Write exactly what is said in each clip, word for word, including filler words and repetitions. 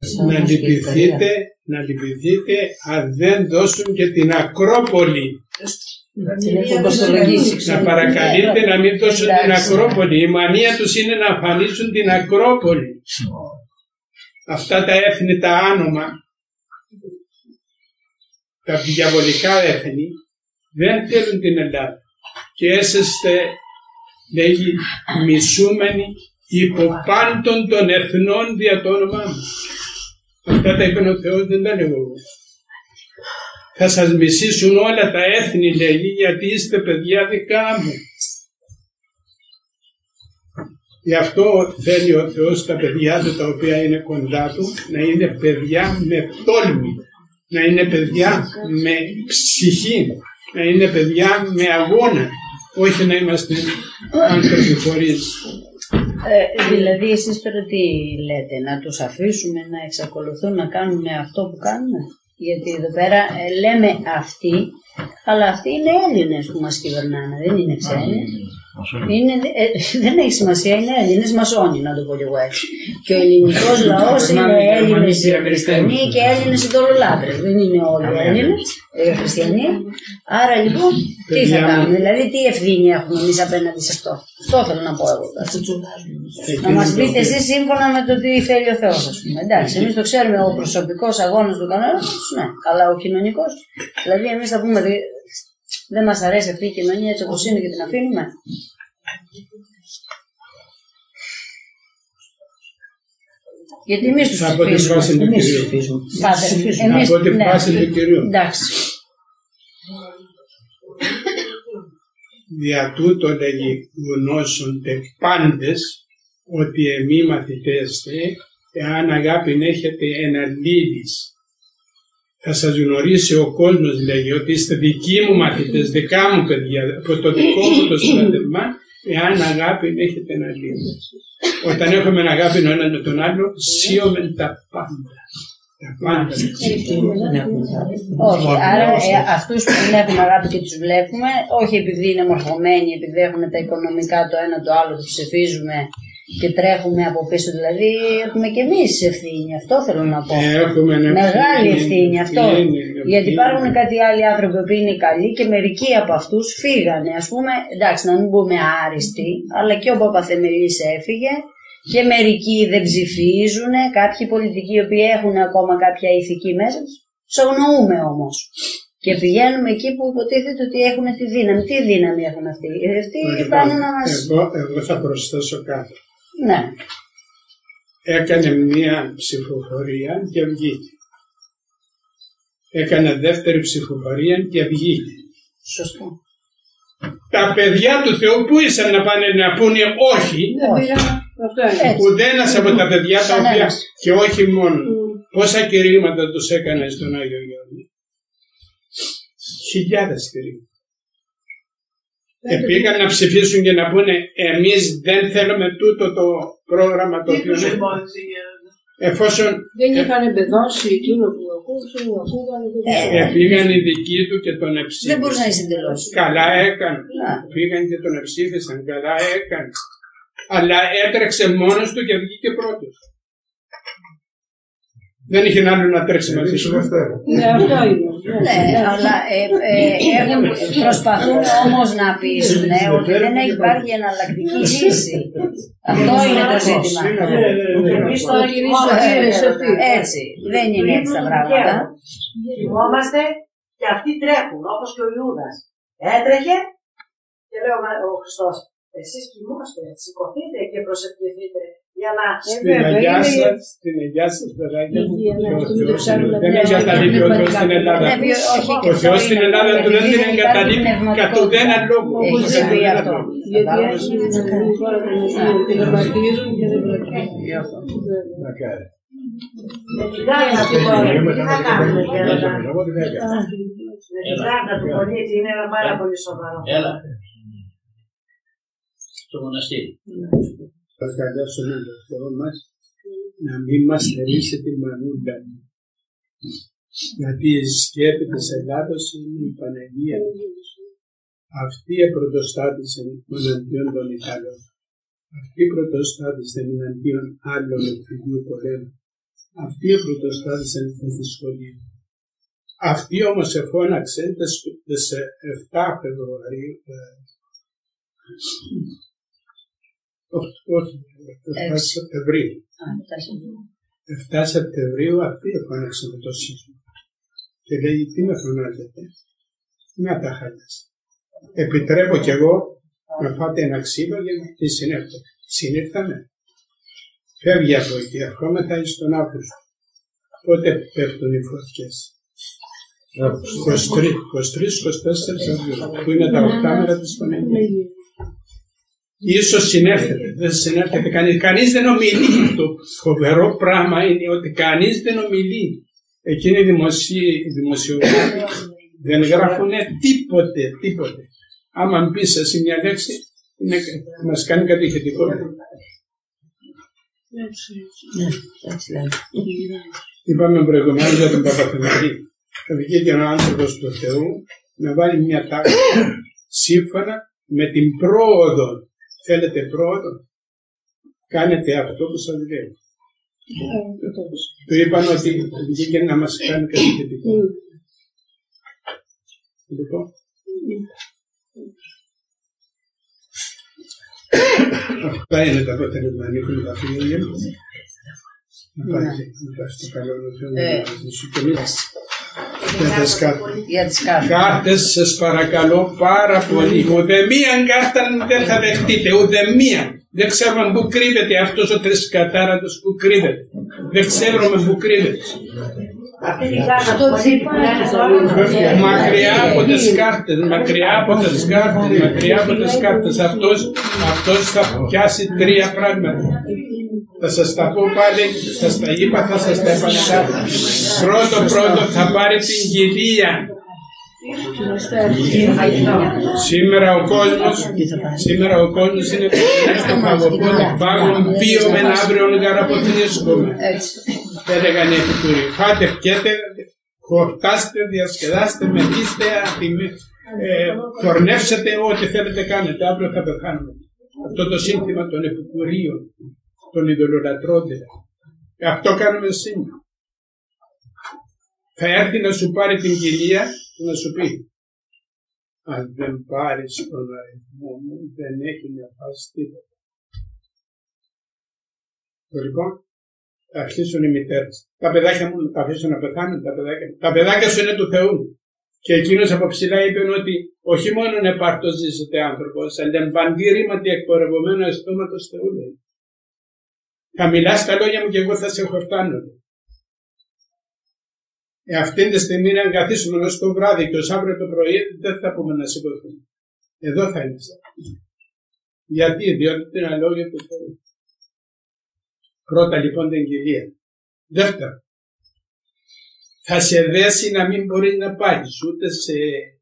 να λυπηθείτε, να λυπηθείτε αν δεν δώσουν και την Ακρόπολη. Να παρακαλείτε να μην δώσουν την Ακρόπολη. Η μανία τους είναι να αφανίσουν την Ακρόπολη. Αυτά τα έθνη τα άνομα, τα διαβολικά έθνη, δεν θέλουν την Ελλάδα. Και έσαστε, λέγει, μισούμενοι υπό πάντων των εθνών δια το όνομά μου. Αυτά τα είπε ο Θεός, δεν τα λέγω εγώ. Θα σας μισήσουν όλα τα έθνη, λέγει, γιατί είστε παιδιά δικά μου. Γι' αυτό θέλει ο Θεός τα παιδιά του, τα οποία είναι κοντά του, να είναι παιδιά με τόλμη, να είναι παιδιά με ψυχή, να είναι παιδιά με αγώνα, όχι να είμαστε άνθρωποι χωρίς. Ε, δηλαδή εσείς τώρα τι λέτε, να τους αφήσουμε να εξακολουθούν να κάνουν αυτό που κάνουν? Γιατί εδώ πέρα ε, λέμε αυτοί, αλλά αυτοί είναι Έλληνες που μας κυβερνάνε, δεν είναι ξένοι. Είναι, ε, δεν έχει σημασία, είναι Έλληνες μασόνοι, να το πω και εγώ έτσι. Και ο ελληνικός λαός είναι Έλληνες χριστιανοί και Έλληνες ειδωλολάτρες. Δεν είναι όλοι Έλληνες ε, χριστιανοί. Άρα λοιπόν, τι θα κάνουμε, δηλαδή τι ευθύνη έχουμε εμείς απέναντι σε αυτό? Αυτό θέλω να πω εγώ. Να μας πείτε εσείς σύμφωνα με το τι θέλει ο Θεός, ας πούμε. Εντάξει, εμείς το ξέρουμε, ο προσωπικός αγώνας του κανένας, ναι, αλλά ο κοινωνικός. Δηλαδή εμείς θα πούμε. Δεν μας αρέσει αυτή η κοινωνία έτσι όπως είναι και την αφήνουμε. Γιατί εμείς τους ψηφίζουμε. Εμείς τους ψηφίζουμε. Εμείς από τη φάση του Κυρίου. Εντάξει. Δια τούτο λέγει γνώσονται πάντες ότι εμεί μαθητέστε, εάν αγάπην έχετε εναλλήλεις. Θα σας γνωρίσει ο κόσμος, λέγει, ότι είστε δικοί μου μαθητές, δικά μου παιδιά, από το δικό μου το στρατευμά, εάν αγάπη έχετε εναλλήλεις. Όταν έχουμε αγάπη ο ένας με τον άλλο, σύωμεν τα πάντα. Τα πάντα. Όχι, άρα ε, αυτούς που δεν έχουν αγάπη και τους βλέπουμε, όχι επειδή είναι μορφωμένοι, επειδή έχουν τα οικονομικά το ένα το άλλο, τους ψηφίζουμε και τρέχουμε από πίσω, δηλαδή έχουμε και εμείς ευθύνη, αυτό θέλω να πω. Έχουμε μεγάλη ευθύνη αυτό. Είναι, γιατί υπάρχουν κάτι άλλοι άνθρωποι που είναι καλοί και μερικοί από αυτούς φύγανε. Ας πούμε, εντάξει, να μην πούμε άριστοι, αλλά και ο Παπαθεμελής έφυγε και μερικοί δεν ψηφίζουν, κάποιοι πολιτικοί οι οποίοι έχουν ακόμα κάποια ηθική μέσα τους, τους αγνοούμε όμως. Και πηγαίνουμε εκεί που υποτίθεται ότι έχουν τη δύναμη. Τι δύναμη έχουν αυτοί? Αυτοί πάνε να μας... Εγώ, εγώ θα προσθέσω κάτι. Ναι. Έκανε μία ψηφοφορία και βγήκε. Έκανε δεύτερη ψηφοφορία και βγήκε. Σωστό. Τα παιδιά του Θεού που ήσαν να πάνε να πούνε όχι? Ουδένας από τα παιδιά τα οποία, και όχι μόνο. Πόσα κηρύγματα τους έκανε στον Άγιο Γεώργιο? Χιλιάδες κηρύγματα. Επήγαν να ψηφίσουν και να πούνε εμείς δεν θέλουμε τούτο το πρόγραμμα το οποίο είναι. Εφόσον δεν είχαν εμπεδώσει εκείνο που ακούγανε. Επήγαν οι δικοί του και τον εψήφισαν. Δεν μπορούσε να συντελώσει. Καλά έκανε. Πήγαν και τον εψήφισαν. Καλά έκανε. Αλλά έτρεξε μόνος του και βγήκε πρώτος. Δεν είχε άλλο να τρέξει μαζί σου. Ναι, αυτό είναι. Ναι, αλλά προσπαθούν όμως να πείσουν ότι δεν υπάρχει εναλλακτική λύση. Αυτό είναι το ζήτημα. Έτσι, δεν είναι έτσι τα πράγματα. Θυμόμαστε και αυτοί τρέχουν, όπως και ο Ιούδας. Έτρεχε και λέει ο Χριστός, εσείς κοιμώστε, σηκωθείτε και προσευχηθείτε. Για να... Στην Αγιά σας, στην Αγιά σας, παιδάκια μου, δεν εγκαταλείπει ο Θεός στην Ελλάδα. Ο Θεός στην Ελλάδα του δεν την εγκαταλείπει κατ' ουδένα λόγο. Έχει πει αυτό. Γιατί την αμαρτυρίζουν και δεν προκειμένουν. Με την κάρτα του πολίτη, τι θα κάνουμε τώρα? Με την κάρτα του πολίτη είναι πάρα πολύ σοβαρό. Έλα. Στο μοναστήρι. Θα καλέσουμε τον Θεό μας να μην μας θερήσει τη μανούντα. Γιατί η σκέπη της Ελλάδος είναι η Παναγία. Αυτή η πρωτοστάτησε εναντίον των Ιταλών. Αυτή η πρωτοστάτησε εναντίον άλλων εμφυλίου πολέμου. Αυτοί οι πρωτοστάτησαν τη δυσκολία. Αυτοί όμως εφώναξαν τις εφτά Φεβρουαρίου, όχι, εφτά Σεπτεμβρίου. εφτά Σεπτεμβρίου αυτοί εφώναξαν το σεισμό. Και λέει, τι με φωνάζετε, να τα χάλες. Επιτρέπω κι εγώ να φάτε ένα ξύλο για να τι συνέρθω. Συνήρθαμε. Φεύγει από εκεί, ερχόμεθα εις τον Αύγουστο. Πότε πέφτουν οι φωτιές. είκοσι τρεις είκοσι τέσσερα Αυγούστου, που είναι τα οκτά μέρα της Παναγίας. Ίσως συνέρθετε, δεν συνέρθετε κανείς. Κανείς δεν ομιλεί. Το φοβερό πράγμα είναι ότι κανείς δεν ομιλεί. Εκείνοι οι δημοσιογράφοι δεν γράφουν τίποτε, τίποτε. Άμα πεις εσύ μια λέξη, είναι, μας κάνει κατηχητικό. Είπαμε προηγουμένως για τον Παπαθανική. Θα βγει και ο άνθρωπος του Θεού να βάλει μια τάξη σύμφωνα με την πρόοδο. Θέλετε πρόοδο, κάνετε αυτό που σας λέω. Του είπαν ότι βγήκε να μας κάνει κατηχητικό. Λοιπόν, αυτά είναι τα αποτελέσματα. Ανοίγουν τα φίλια. Να πάει στο καλό να σου κερδίσει. Για τις κάρτες. Κάρτες σας παρακαλώ πάρα πολύ. Ούτε μία κάρτα δεν θα δεχτείτε, ούτε μία. Δεν ξέρουμε πού κρύβεται αυτός ο τρισκατάρατος, πού κρύβεται. Δεν ξέρουμε πού κρύβεται. Αυτή την κάρτα το Μακριά από τις κάρτες, μακριά από τις κάρτες, μακριά από τις κάρτες. Αυτός, αυτός θα πιάσει τρία πράγματα. Θα σας τα πω πάλι, σας τα είπα, θα σας τα επαναλάβω. Πρώτο πρώτο θα πάρει την κοιλία. Σήμερα ο κόσμος, σήμερα ο κόσμος είναι στο φαγοπότη πάγων πίωμεν αύριον γαραποθνίσκομαι. Έλεγαν οι Επικουροί. Φάτε, πιέτε, χορτάστε, διασκεδάστε, μεθύστε, χορνεύσετε, ό,τι θέλετε κάνετε, αύριο θα πεθάνουμε. Αυτό το σύνθημα των Επικουρίων, των ειδωλολατρών. Αυτό κάνουμε σήμερα. Θα έρθει να σου πάρει την κοιλία και να σου πει, αν δεν πάρεις τον αριθμό μου, δεν έχει να φας τίποτα. Λοιπόν, θα αρχίσουν οι μητέρες. Τα παιδάκια μου θα αφήσουν να πεθάνουν, τα παιδάκια μου. Τα παιδάκια σου είναι του Θεού. Και εκείνος από ψηλά είπε ότι όχι μόνο επάρτος ζήσετε άνθρωπος, αλλά εμπαντή ρήματι εκπορευωμένο αισθώματος Θεού, λέει. Θα μιλάς τα λόγια μου και εγώ θα σε χορτάνω. Ε, αυτή τη στιγμή αν καθίσουμε ως το βράδυ και ως αύριο το πρωί δεν θα πούμε να σηκωθούμε. Εδώ θα είμαστε. Γιατί, διότι είναι λόγια του Θεού. Πρώτα λοιπόν την κοιλία. Δεύτερα, θα σε δέσει να μην μπορείς να πάρεις ούτε σε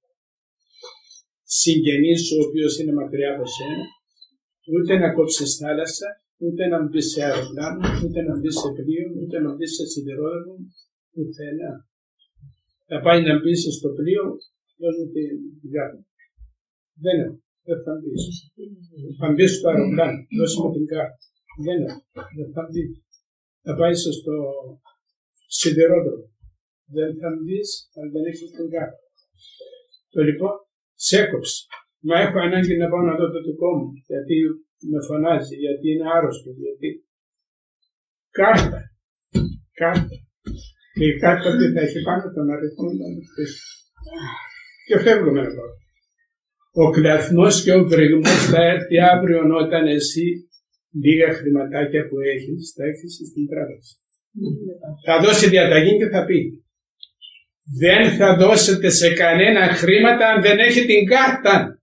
συγγενή σου ο οποίος είναι μακριά από σένα, ούτε να κόψεις θάλασσα, ούτε να μπεις σε αεροπλάνο, ούτε να μπεις σε πλοίο, ούτε να μπεις σε σιδηρόδρομο, πουθενά. Θα πάει να μπεις στο πλοίο, δώσουν την κάρτα. Δεν είναι, δεν θα μπεις. Θα μπεις στο αεροπλάνο, δώσε μου την κάρτα. Δεν είναι, δεν θα μπεις. Θα πάει στο σιδηρόδρομο. Δεν θα μπεις, αν δεν έχεις την κάρτα. Το λοιπόν, σε έκοψε. Μα έχω ανάγκη να πάω να δω το δικό μου, γιατί με φωνάζει, γιατί είναι άρρωστο, γιατί... Κάρτα. Κάρτα. Και η κάρτα τι θα έχει πάνω τον αριθμό των πίσω. Και φεύγουμε εδώ. Ο κλαθμός και ο βρυγμός θα έρθει αύριο όταν εσύ λίγα χρηματάκια που έχεις θα έχεις στην τράπεζα. Θα δώσει διαταγή και θα πει δεν θα δώσετε σε κανένα χρήματα αν δεν έχει την κάρτα.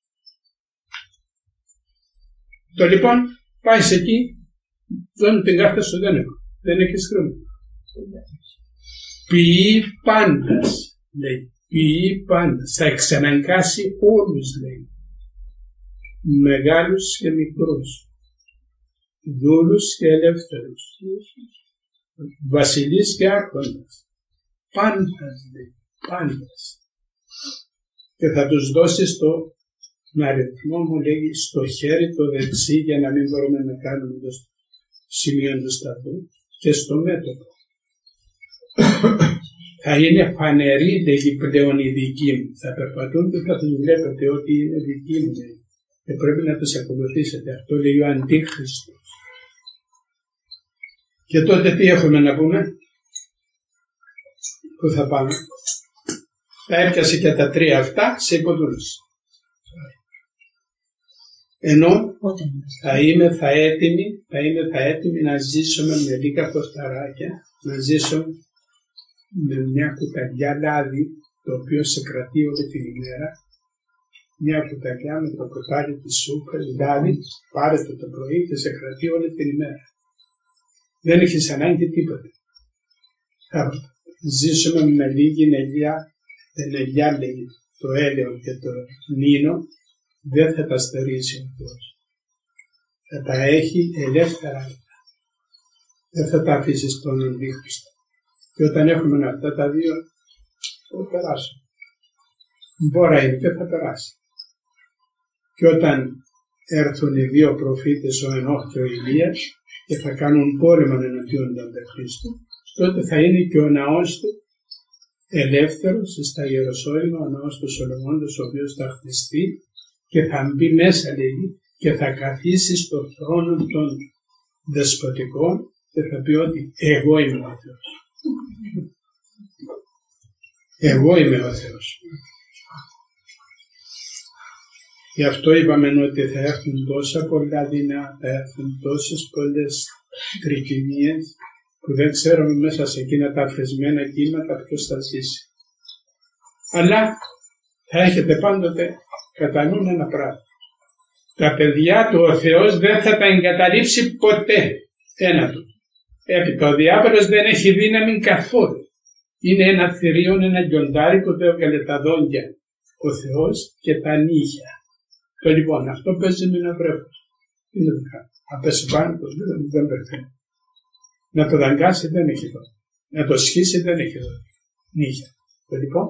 Το λοιπόν πάει εκεί, δώνει την κάρτα σου, δεν έχω, δεν έχεις χρήματα. Ποιεί πάντας, λέει, ποιεί πάντας, θα εξαναγκάσει όλους, λέει, μεγάλους και μικρούς, δούλους και ελεύθερους, βασιλείς και άρχοντας, πάντας, λέει, πάντας. Και θα τους δώσει στο αριθμό μου, λέει, στο χέρι το δεξί για να μην μπορούμε να κάνουμε το σημείο του σταθμού και στο μέτωπο. θα είναι φανερή, λέγει πλέον η δική μου. Θα περπατούν και θα τους βλέπετε ότι είναι δική μου. Και πρέπει να τους ακολουθήσετε. Αυτό λέει ο Αντίχριστος. Και τότε τι έχουμε να πούμε? Πού θα πάμε? Θα έπιασε και τα τρία αυτά σε υποδούλωση. Ενώ θα είμαι θα έτοιμη, θα είμαι θα έτοιμη να ζήσουμε με λίγα κοσταράκια, να ζήσω με μια κουταλιά λάδι, το οποίο σε κρατεί όλη την ημέρα, μια κουταλιά με το κοτάρι της σούπας, λάδι, πάρε το το πρωί και σε κρατεί όλη την ημέρα. Δεν έχεις ανάγκη τίποτα. Θα ζήσουμε με λίγη νελιά, την νελιά λέγει το έλαιο και το νίνο, δεν θα τα στερήσει ο Θεός. Θα τα έχει ελεύθερα. Δεν θα τα αφήσει στον Αντίχριστο. Και όταν έχουμε αυτά τα δύο, θα περάσουν. Μπόρα είναι και θα περάσει. Και όταν έρθουν οι δύο προφήτες, ο Ενώχ και ο Ηλίας, και θα κάνουν πόλεμο εναντίον του Αντιχρίστου, τότε θα είναι και ο ναός του ελεύθερος στα Ιεροσόλυμα, ο ναός του Σολομώντος, ο οποίος θα χτιστεί και θα μπει μέσα, λέγει, και θα καθίσει στο θρόνο των δεσποτικών και θα πει ότι εγώ είμαι ο Θεός. Εγώ είμαι ο Θεός. Γι' αυτό είπαμε ότι θα έρθουν τόσα πολλά δεινά, θα έρθουν τόσες πολλές τρικυμίες που δεν ξέρουμε μέσα σε εκείνα τα αφρεσμένα κύματα ποιος θα ζήσει. Αλλά θα έχετε πάντοτε κατά νου ένα πράγμα. Τα παιδιά του ο Θεός δεν θα τα εγκαταλείψει ποτέ. Ένα του. Έπειτα ο διάβολος δεν έχει δύναμη καθόλου. Είναι ένα θηρίο, ένα λιοντάρι που το έβγαλε τα δόντια ο Θεός και τα νύχια. Το λοιπόν αυτό παίζει με ένα βρέφος. Είναι δικά. Να πέσει πάνω το δεν, δεν πεθαίνει. Να το δαγκάσει δεν έχει δόντια. Να το σχίσει δεν έχει δόντια. Νύχια. Το λοιπόν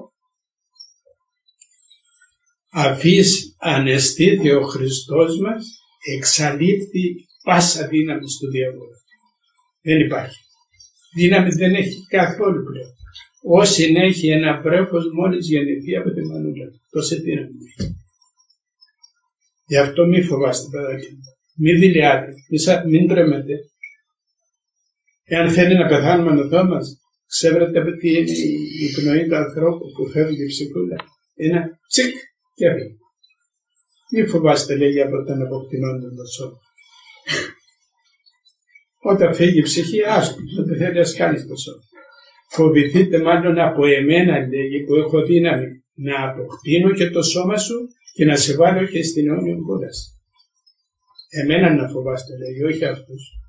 αφής αναισθήθη ο Χριστός μας, εξαλείφθη πάσα δύναμη του διαβόλου. Δεν υπάρχει. Δύναμη δεν έχει καθόλου πλέον. Όσοι έχει ένα βρέφος μόλις γεννηθεί από τη μανούλα του. Τόση δύναμη έχει. Γι' αυτό μη φοβάστε παιδάκια. Μη δηλιάτε. Μην τρέμετε. Εάν θέλει να πεθάνουμε με το μας, ξέρετε τι είναι η πνοή του ανθρώπου που φεύγει η ψυχούλα. Ένα τσικ. Και έφυγε. Μη φοβάστε, λέγει, από τον αποκτηνόντων το σώμα. Όταν φύγει η ψυχή, άστο, δεν θέλει να κάνει το σώμα. Φοβηθείτε μάλλον από εμένα, λέγει, που έχω δύναμη να αποκτήνω και το σώμα σου και να σε βάλω και στην αιώνια κούραση. Εμένα να φοβάστε, λέγει, όχι αυτούς.